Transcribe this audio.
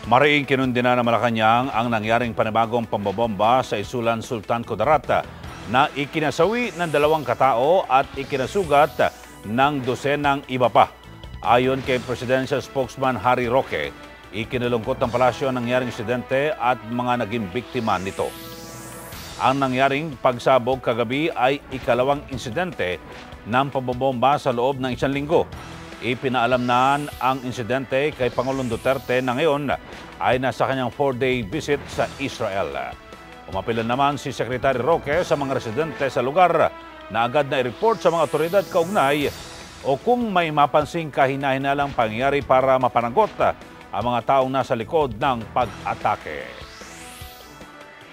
Mariing kinundina ng Malacanang ang nangyaring panibagong pambobomba sa Isulan, Sultan Kudarat na ikinasawi ng 2 katao at ikinasugat ng dosenang iba pa. Ayon kay Presidential Spokesman Harry Roque, ikinalungkot ng palasyo ang nangyaring insidente at mga naging biktima nito. Ang nangyaring pagsabog kagabi ay ikalawang insidente ng pambobomba sa loob ng 1 linggo. Ipinaalam na ang insidente kay Pangulong Duterte na ngayon ay nasa kanyang 4-day visit sa Israel. Umapilan naman si Secretary Roque sa mga residente sa lugar na agad na i-report sa mga otoridad kaugnay o kung may mapansing kahina-hinalang pangyayari para mapanagot ang mga taong nasa likod ng pag-atake.